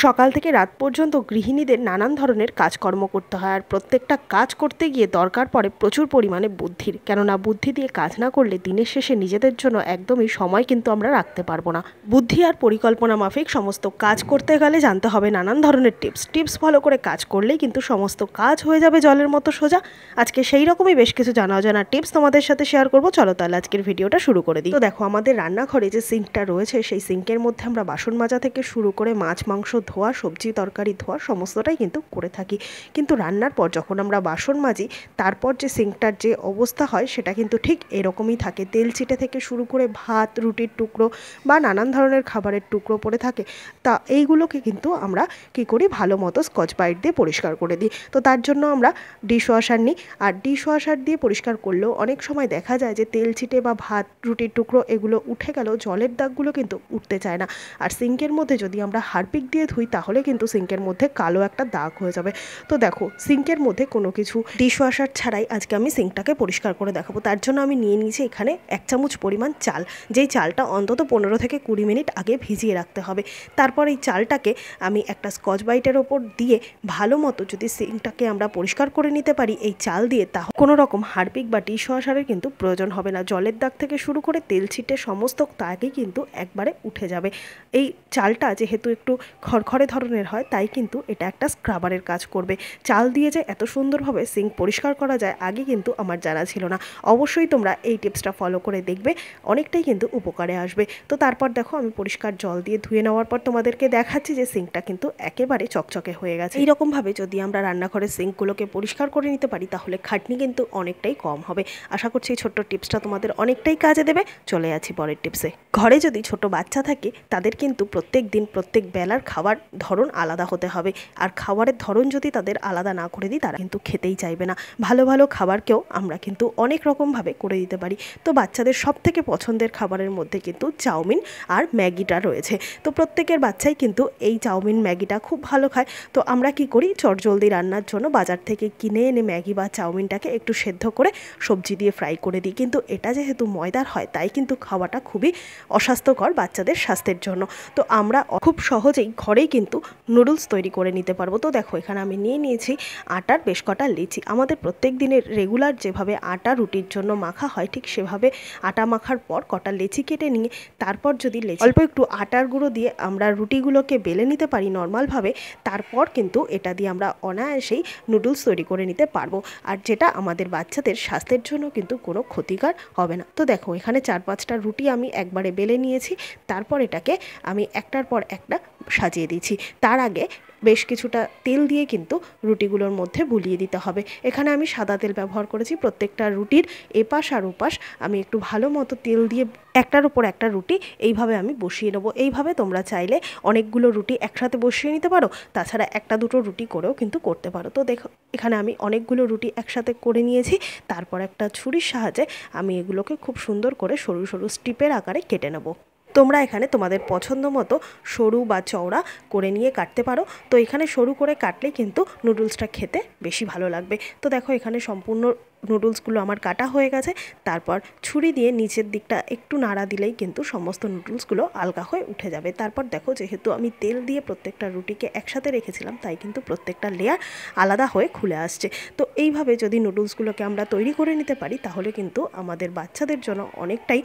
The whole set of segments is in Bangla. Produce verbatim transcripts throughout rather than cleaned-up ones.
সকাল থেকে রাত পর্যন্ত গৃহিণীদের নানান ধরনের কাজকর্ম করতে হয়, আর প্রত্যেকটা কাজ করতে গিয়ে দরকার পড়ে প্রচুর পরিমাণে বুদ্ধির। কেননা বুদ্ধি দিয়ে কাজ না করলে দিনের শেষে নিজেদের জন্য একদমই সময় কিন্তু আমরা রাখতে পারবো না। বুদ্ধি আর পরিকল্পনা মাফিক সমস্ত কাজ করতে গেলে জানতে হবে নানান ধরনের টিপস টিপস ফলো করে কাজ করলেই কিন্তু সমস্ত কাজ হয়ে যাবে জলের মতো সোজা। আজকে সেই রকমই বেশ কিছু জানা অজানা টিপস তোমাদের সাথে শেয়ার করবো। চলো তাহলে আজকের ভিডিওটা শুরু করে দিই। তো দেখো, আমাদের রান্নাঘরে যে সিঙ্কটা রয়েছে সেই সিঙ্কের মধ্যে আমরা বাসন মাজা থেকে শুরু করে মাছ মাংস ধোয়া, সবজি তরকারি ধোয়া সমস্তটাই কিন্তু করে থাকি। কিন্তু রান্নার পর যখন আমরা বাসন মাজি তারপর যে সিঙ্কটার যে অবস্থা হয় সেটা কিন্তু ঠিক এরকমই থাকে। তেল ছিটে থেকে শুরু করে ভাত, রুটির টুকরো বা নানান ধরনের খাবারের টুকরো পড়ে থাকে। তা এইগুলোকে কিন্তু আমরা কি করি, ভালো মতো স্কচ ব্রাইট দিয়ে পরিষ্কার করে দিই। তো তার জন্য আমরা ডিশ ওয়াশার নিই, আর ডিশ ওয়াশার দিয়ে পরিষ্কার করলেও অনেক সময় দেখা যায় যে তেল ছিটে বা ভাত, রুটির টুকরো এগুলো উঠে গেলেও জলের দাগগুলো কিন্তু উঠতে চায় না। আর সিঙ্কের মধ্যে যদি আমরা হারপিক দিয়ে ধুই তাহলে কিন্তু সিঙ্কের মধ্যে কালো একটা দাগ হয়ে যাবে। তো দেখো, সিঙ্কের মধ্যে কোনো কিছু ডিশ ওয়াশার ছাড়াই আজকে আমি সিঙ্কটাকে পরিষ্কার করে দেখাবো। তার জন্য আমি নিয়ে নিয়েছি এখানে এক চামচ পরিমাণ চাল, যেই চালটা অন্তত পনেরো থেকে কুড়ি মিনিট আগে ভিজিয়ে রাখতে হবে। তারপর এই চালটাকে আমি একটা স্কচ ব্রাইটের ওপর দিয়ে ভালো মতো যদি সিঙ্কটাকে আমরা পরিষ্কার করে নিতে পারি এই চাল দিয়ে, তাহলে কোনো রকম হারপিক বা ডিশ ওয়াশারের কিন্তু প্রয়োজন হবে না। জলের দাগ থেকে শুরু করে তেল ছিটে সমস্ত দাগই কিন্তু একবারে উঠে যাবে। এই চালটা যেহেতু একটু খড়খড়ে ধরনের হয় তাই কিন্তু এটা একটা স্ক্রাবারের কাজ করবে। চাল দিয়ে যে এত সুন্দরভাবে সিঙ্ক পরিষ্কার করা যায় আগে কিন্তু আমার জানা ছিল না। অবশ্যই তোমরা এই টিপসটা ফলো করে দেখবে, অনেকটাই কিন্তু উপকারে আসবে। তো তারপর দেখো, আমি পরিষ্কার জল দিয়ে ধুয়ে নেওয়ার পর তোমাদেরকে দেখাচ্ছি যে সিঙ্কটা কিন্তু একেবারে চকচকে হয়ে গেছে। এইরকমভাবে যদি আমরা রান্নাঘরের সিঙ্কগুলোকে পরিষ্কার করে নিতে পারি তাহলে খাটনি কিন্তু অনেকটাই কম হবে। আশা করছি এই ছোট্ট টিপসটা তোমাদের অনেকটাই কাজে দেবে। চলে যাচ্ছি পরের টিপসে। ঘরে যদি ছোট বাচ্চা থাকে তাদের কিন্তু প্রত্যেক দিন প্রত্যেক বেলার খাবার ধরন আলাদা হতে হবে, আর খাবারের ধরন যদি তাদের আলাদা না করে দিই তারা কিন্তু খেতেই চাইবে না। ভালো ভালো খাবারকেও আমরা কিন্তু অনেক রকমভাবে করে দিতে পারি। তো বাচ্চাদের সব থেকে পছন্দের খাবারের মধ্যে কিন্তু চাউমিন আর ম্যাগিটা রয়েছে। তো প্রত্যেকের বাচ্চাই কিন্তু এই চাউমিন ম্যাগিটা খুব ভালো খায়। তো আমরা কি করি, চটজলদি রান্নার জন্য বাজার থেকে কিনে এনে ম্যাগি বা চাউমিনটাকে একটু সেদ্ধ করে সবজি দিয়ে ফ্রাই করে দিই। কিন্তু এটা যেহেতু ময়দার হয় তাই কিন্তু খাওয়াটা খুবই অস্বাস্থ্যকর বাচ্চাদের স্বাস্থ্যের জন্য। তো আমরা খুব সহজেই ঘরেই কিন্তু নুডলস তৈরি করে নিতে পারবো। তো দেখো, এখানে আমি নিয়ে নিয়েছি আটার বেশ কটা লেচি। আমাদের প্রত্যেক দিনের রেগুলার যেভাবে আটা রুটির জন্য মাখা হয় ঠিক সেভাবে আটা মাখার পর কটা লেচি কেটে নিয়ে তারপর যদি লেচি অল্প একটু আটার গুঁড়ো দিয়ে আমরা রুটিগুলোকে বেলে নিতে পারি নর্মালভাবে, তারপর কিন্তু এটা দিয়ে আমরা অনায়াসেই নুডলস তৈরি করে নিতে পারবো, আর যেটা আমাদের বাচ্চাদের স্বাস্থ্যের জন্য কিন্তু কোনো ক্ষতিকর হবে না। তো দেখো, এখানে চার পাঁচটা রুটি আমি একবারে বেলে নিয়েছি। তারপর এটাকে আমি একটার পর একটা সাজিয়ে দিচ্ছি। তার আগে বেশ কিছুটা তেল দিয়ে কিন্তু রুটিগুলোর মধ্যে বুলিয়ে দিতে হবে। এখানে আমি সাদা তেল ব্যবহার করেছি। প্রত্যেকটা রুটির এপাশ আর ওপাশ আমি একটু ভালো মতো তেল দিয়ে একটার ওপর একটা রুটি এইভাবে আমি বসিয়ে নেবো। এইভাবে তোমরা চাইলে অনেকগুলো রুটি একসাথে বসিয়ে নিতে পারো, তাছাড়া একটা দুটো রুটি করেও কিন্তু করতে পারো। তো দেখো, এখানে আমি অনেকগুলো রুটি একসাথে করে নিয়েছি। তারপর একটা ছুরির সাহায্যে আমি এগুলোকে খুব সুন্দর করে সরু সরু স্ট্রিপের আকারে কেটে নেবো। তোমরা এখানে তোমাদের পছন্দ মতো সরু বা চওড়া করে নিয়ে কাটতে পারো। তো এখানে সরু করে কাটলেই কিন্তু নুডলসটা খেতে বেশি ভালো লাগবে। তো দেখো, এখানে সম্পূর্ণ নুডলসগুলো আমার কাটা হয়ে গেছে। তারপর ছুরি দিয়ে নিচের দিকটা একটু নাড়া দিলেই কিন্তু সমস্ত নুডলসগুলো আলগা হয়ে উঠে যাবে। তারপর দেখো, যেহেতু আমি তেল দিয়ে প্রত্যেকটা রুটিকে একসাথে রেখেছিলাম তাই কিন্তু প্রত্যেকটা লেয়ার আলাদা হয়ে খুলে আসছে। তো এইভাবে যদি নুডলসগুলোকে আমরা তৈরি করে নিতে পারি তাহলে কিন্তু আমাদের বাচ্চাদের জন্য অনেকটাই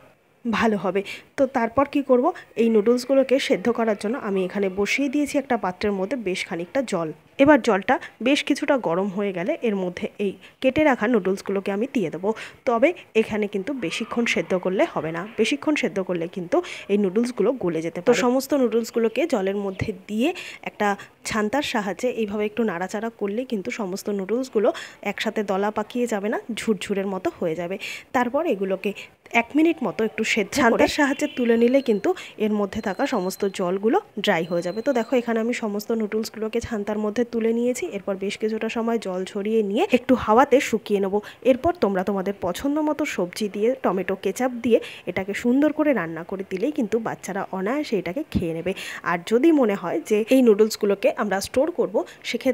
ভালো হবে। তো তারপর কি করব, এই নুডলসগুলোকে সেদ্ধ করার জন্য আমি এখানে বসিয়ে দিয়েছি একটা পাত্রের মধ্যে বেশ খানিকটা জল। এবার জলটা বেশ কিছুটা গরম হয়ে গেলে এর মধ্যে এই কেটে রাখা নুডলসগুলোকে আমি দিয়ে দেবো। তবে এখানে কিন্তু বেশিক্ষণ সেদ্ধ করলে হবে না, বেশিক্ষণ সেদ্ধ করলে কিন্তু এই নুডলসগুলো গলে যেতে পারে। তো সমস্ত নুডলসগুলোকে জলের মধ্যে দিয়ে একটা ছান্তার সাহায্যে এইভাবে একটু নাড়াচাড়া করলে কিন্তু সমস্ত নুডলসগুলো একসাথে দলা পাকিয়ে যাবে না, ঝুরঝুরের মতো হয়ে যাবে। তারপর এগুলোকে এক মিনিট মতো একটু সেদ্ধ ছান্তার সাহায্যে তুলে নিলে কিন্তু এর মধ্যে থাকা সমস্ত জলগুলো ড্রাই হয়ে যাবে। তো দেখো, এখানে আমি সমস্ত নুডলসগুলোকে ছান্তার মধ্যে তুলে নিয়েছি। এরপর বেশ কিছুটা সময় জল ছড়িয়ে নিয়ে একটু হাওয়াতে শুকিয়ে নেবো। এরপর তোমরা তোমাদের পছন্দ মতো সবজি দিয়ে, টমেটো কেচাপ দিয়ে এটাকে সুন্দর করে রান্না করে দিলেই কিন্তু বাচ্চারা অনায়াসে এটাকে খেয়ে নেবে। আর যদি মনে হয় যে এই নুডলসগুলোকে আমরা স্টোর করব, সেক্ষেত্রে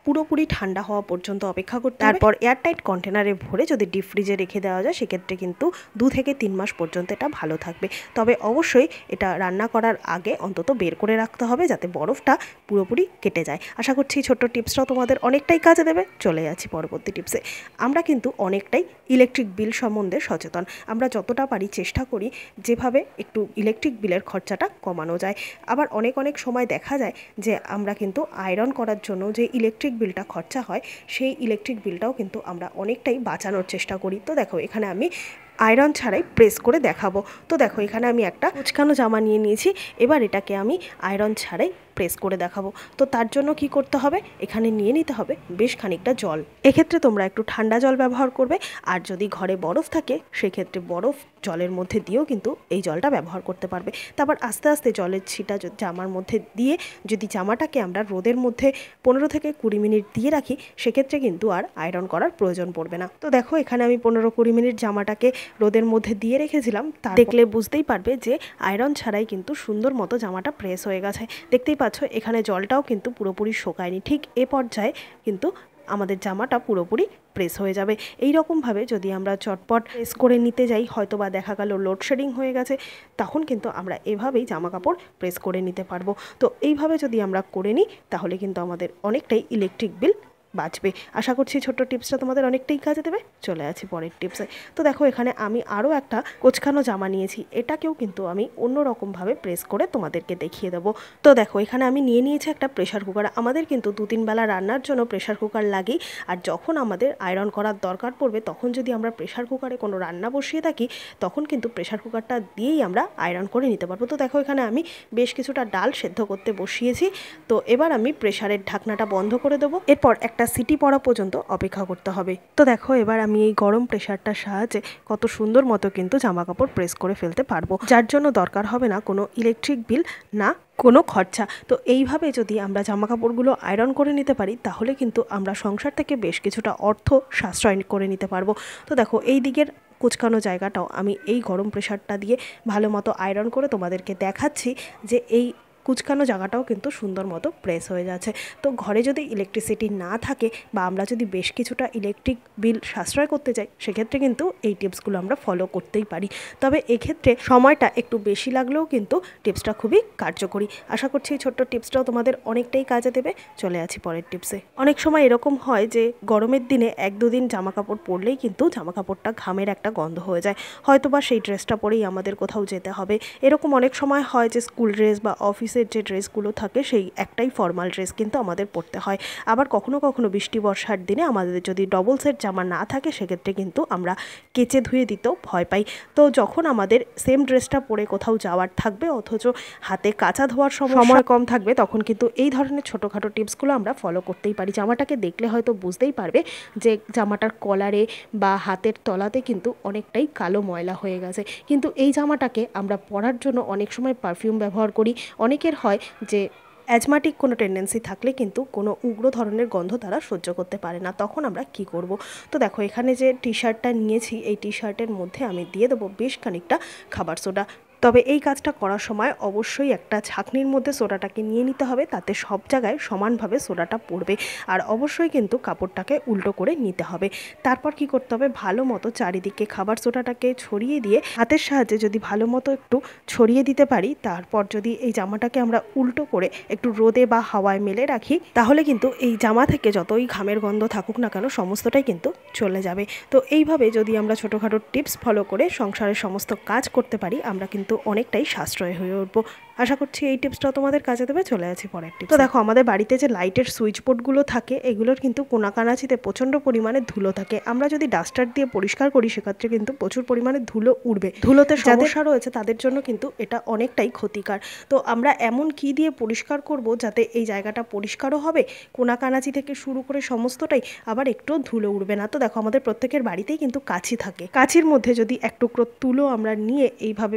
পুরোপুরি ঠান্ডা হওয়া পর্যন্ত অপেক্ষা করতে হবে। তারপর এয়ারটাইট কন্টেনারে ভরে যদি ডিপ ফ্রিজে রেখে দেওয়া যায় সেক্ষেত্রে কিন্তু দু থেকে তিন মাস পর্যন্ত এটা ভালো থাকবে। তবে অবশ্যই এটা রান্না করার আগে অন্তত বের করে রাখতে হবে যাতে বরফটা পুরোপুরি কেটে যায়। আশা করছি ছোট্ট টিপসটাও তোমাদের অনেকটাই কাজে দেবে। চলে যাচ্ছি পরবর্তী টিপসে। আমরা কিন্তু অনেকটাই ইলেকট্রিক বিল সম্বন্ধে সচেতন। আমরা যতটা পারি চেষ্টা করি যেভাবে একটু ইলেকট্রিক বিলের খরচাটা কমানো যায়। আবার অনেক অনেক সময় দেখা যায় যে আমরা কিন্তু আয়রন করার জন্য যে ইলেকট্রিক বিলটা খরচা হয় সেই ইলেকট্রিক বিলটাও কিন্তু আমরা অনেকটাই বাঁচানোর চেষ্টা করি। তো দেখো এখানে আমি আয়রন ছাড়াই প্রেস করে দেখাবো। তো দেখো এখানে আমি একটা কুচকানো জামা নিয়ে নিয়েছি। এবার এটাকে আমি আয়রন ছাড়াই প্রেস করে দেখাবো। তো তার জন্য কি করতে হবে, এখানে নিয়ে নিতে হবে বেশ খানিকটা জল। এক্ষেত্রে তোমরা একটু ঠান্ডা জল ব্যবহার করবে, আর যদি ঘরে বরফ থাকে সেক্ষেত্রে বরফ জলের মধ্যে দিয়েও কিন্তু এই জলটা ব্যবহার করতে পারবে। তারপর আস্তে আস্তে জলের ছিটা জামার মধ্যে দিয়ে যদি জামাটাকে আমরা রোদের মধ্যে পনেরো থেকে কুড়ি মিনিট দিয়ে রাখি সেক্ষেত্রে কিন্তু আর আয়রন করার প্রয়োজন পড়বে না। তো দেখো এখানে আমি পনেরো কুড়ি মিনিট জামাটাকে রোদের মধ্যে দিয়ে রেখেছিলাম। তা দেখলে বুঝতেই পারবে যে আয়রন ছাড়াই কিন্তু সুন্দর মতো জামাটা প্রেস হয়ে গেছে। দেখতেই পাচ্ছ এখানে জলটাও কিন্তু পুরোপুরি শোকায়নি। ঠিক এ পর্যায়ে কিন্তু আমাদের জামাটা পুরোপুরি প্রেস হয়ে যাবে। এই রকমভাবে যদি আমরা চটপট প্রেস করে নিতে যাই, হয়তো বা দেখা গেল লোডশেডিং হয়ে গেছে, তখন কিন্তু আমরা এভাবেই জামা কাপড় প্রেস করে নিতে পারবো। তো এইভাবে যদি আমরা করে নিই তাহলে কিন্তু আমাদের অনেকটাই ইলেকট্রিক বিল বাঁচবে। আশা করছি ছোট্ট টিপসটা তোমাদের অনেকটাই কাজে দেবে। চলে আছি পরের টিপসে। তো দেখো এখানে আমি আরও একটা কোচকানো জামা নিয়েছি। এটাকেও কিন্তু আমি অন্য রকমভাবে প্রেস করে তোমাদেরকে দেখিয়ে দেবো। তো দেখো এখানে আমি নিয়ে নিয়েছি একটা প্রেশার কুকার। আমাদের কিন্তু দু তিন বেলা রান্নার জন্য প্রেশার কুকার লাগেই। আর যখন আমাদের আয়রন করার দরকার পড়বে তখন যদি আমরা প্রেশার কুকারে কোনো রান্না বসিয়ে থাকি তখন কিন্তু প্রেশার কুকারটা দিয়েই আমরা আয়রন করে নিতে পারবো। তো দেখো এখানে আমি বেশ কিছুটা ডাল সেদ্ধ করতে বসিয়েছি। তো এবার আমি প্রেশারের ঢাকনাটা বন্ধ করে দেবো। এরপর একটা সিটি পড়া পর্যন্ত অপেক্ষা করতে হবে। তো দেখো এবার আমি এই গরম প্রেশারটার সাহায্যে কত সুন্দর মতো কিন্তু জামা কাপড় প্রেস করে ফেলতে পারবো, যার জন্য দরকার হবে না কোনো ইলেকট্রিক বিল, না কোনো খরচা। তো এইভাবে যদি আমরা জামা কাপড়গুলো আয়রন করে নিতে পারি তাহলে কিন্তু আমরা সংসার থেকে বেশ কিছুটা অর্থ সাশ্রয় করে নিতে পারবো। তো দেখো এই দিকের কুচকানো জায়গাটাও আমি এই গরম প্রেশারটা দিয়ে ভালো মতো আয়রন করে তোমাদেরকে দেখাচ্ছি যে এই কুচকানো জায়গাটাও কিন্তু সুন্দর মতো প্রেস হয়ে যাচ্ছে। তো ঘরে যদি ইলেকট্রিসিটি না থাকে বা আমরা যদি বেশ কিছুটা ইলেকট্রিক বিল সাশ্রয় করতে চাই সেক্ষেত্রে কিন্তু এই টিপসগুলো আমরা ফলো করতেই পারি। তবে এক্ষেত্রে সময়টা একটু বেশি লাগলেও কিন্তু টিপসটা খুবই কার্যকরী। আশা করছি এই ছোট্ট টিপসটাও তোমাদের অনেকটাই কাজে দেবে। চলে আছি পরের টিপসে। অনেক সময় এরকম হয় যে গরমের দিনে এক দুদিন জামা কাপড় পরলেই কিন্তু জামা কাপড়টা ঘামের একটা গন্ধ হয়ে যায়, হয়তো বা সেই ড্রেসটা পরেই আমাদের কোথাও যেতে হবে। এরকম অনেক সময় হয় যে স্কুল ড্রেস বা অফিস যে ড্রেসগুলো থাকে সেই একটাই ফর্মাল ড্রেস কিন্তু আমাদের পরতে হয়। আবার কখনো কখনো বৃষ্টি বর্ষার দিনে আমাদের যদি ডবল সেট জামা না থাকে সেক্ষেত্রে কিন্তু আমরা কেচে ধুয়ে দিতেও ভয় পাই। তো যখন আমাদের সেম ড্রেসটা পরে কোথাও যাওয়ার থাকবে অথচ হাতে কাচা ধোয়ার সময় কম থাকবে তখন কিন্তু এই ধরনের ছোটোখাটো টিপসগুলো আমরা ফলো করতেই পারি। জামাটাকে দেখলে হয়তো বুঝতেই পারবে যে জামাটার কলারে বা হাতের তলাতে কিন্তু অনেকটাই কালো ময়লা হয়ে গেছে, কিন্তু এই জামাটাকে আমরা পরার জন্য অনেক সময় পারফিউম ব্যবহার করি। অনেকের হয় যে অ্যাজমাটিক কোনো টেন্ডেন্সি থাকলে কিন্তু কোনো উগ্র ধরনের গন্ধ তারা সহ্য করতে পারে না, তখন আমরা কি করব। তো দেখো এখানে যে টি শার্টটা নিয়েছি এই টি শার্টের মধ্যে আমি দিয়ে দেবো বেশ খানিকটা খাবার সোডা। তবে এই কাজটা করার সময় অবশ্যই একটা ছাঁকনির মধ্যে সোডাটাকে নিয়ে নিতে হবে, তাতে সব জায়গায় সমানভাবে সোডাটা পড়বে। আর অবশ্যই কিন্তু কাপড়টাকে উল্টো করে নিতে হবে। তারপর কি করতে হবে, ভালো মতো চারিদিকে খাবার সোডাটাকে ছড়িয়ে দিয়ে হাতের সাহায্যে যদি ভালো মতো একটু ছড়িয়ে দিতে পারি, তারপর যদি এই জামাটাকে আমরা উল্টো করে একটু রোদে বা হাওয়ায় মেলে রাখি তাহলে কিন্তু এই জামা থেকে যতই ঘামের গন্ধ থাকুক না কেন সমস্তটাই কিন্তু চলে যাবে। তো এইভাবে যদি আমরা ছোটোখাটো টিপস ফলো করে সংসারের সমস্ত কাজ করতে পারি আমরা কিন্তু অনেকটাই সাশ্রয় হয়ে উঠবো। আশা করছি এই টিপসটাও তোমাদের কাজে দেবে। চলে আছে পরের টিপস। তো দেখো আমাদের বাড়িতে যে লাইটের সুইচ বোর্ডগুলো থাকে এগুলোর কিন্তু কোনাকানাচিতে প্রচণ্ড পরিমাণে ধুলো থাকে। আমরা যদি ডাস্টার দিয়ে পরিষ্কার করি সেক্ষেত্রে কিন্তু প্রচুর পরিমাণে ধুলো উড়বে। ধুলোতে সমস্যা রয়েছে তাদের জন্য কিন্তু এটা অনেকটাই ক্ষতিকর। তো আমরা এমন কি দিয়ে পরিষ্কার করব যাতে এই জায়গাটা পরিষ্কারও হবে, কোনাকানাচি থেকে শুরু করে সমস্তটাই, আবার একটুও ধুলো উড়বে না। তো দেখো আমাদের প্রত্যেকের বাড়িতেই কিন্তু কাঁচি থাকে। কাঁচির মধ্যে যদি এক টুকরো তুলো আমরা নিয়ে এইভাবে পেঁচিয়ে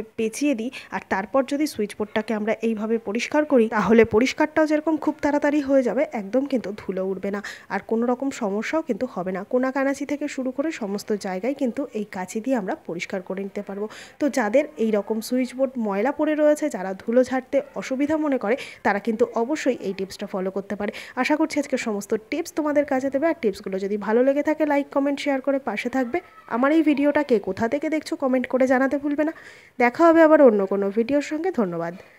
ভিজিয়ে দিই আর তারপর যদি সুইচ বোর্ডটাকে আমরা এইভাবে পরিষ্কার করি তাহলে পরিষ্কারটাও যেরকম খুব তাড়াতাড়ি হয়ে যাবে, একদম কিন্তু ধুলো উঠবে না আর কোনো রকম সমস্যাও কিন্তু হবে না। কোনা কানাচি থেকে শুরু করে সমস্ত জায়গায় কিন্তু এই কাঁচি দিয়ে আমরা পরিষ্কার করে নিতে পারবো। তো যাদের এই রকম সুইচ বোর্ড ময়লা পড়ে রয়েছে, যারা ধুলো ঝাড়তে অসুবিধা মনে করে, তারা কিন্তু অবশ্যই এই টিপসটা ফলো করতে পারে। আশা করছি আজকে সমস্ত টিপস তোমাদের কাজে দেবে। আর টিপসগুলো যদি ভালো লেগে থাকে লাইক কমেন্ট শেয়ার করে পাশে থাকবে। আমার এই ভিডিওটা কে কোথা থেকে দেখছো কমেন্ট করে জানাতে ভুলবে না। দেখা হবে আবার অন্য কোনো ভিডিওর সঙ্গে। ধন্যবাদ।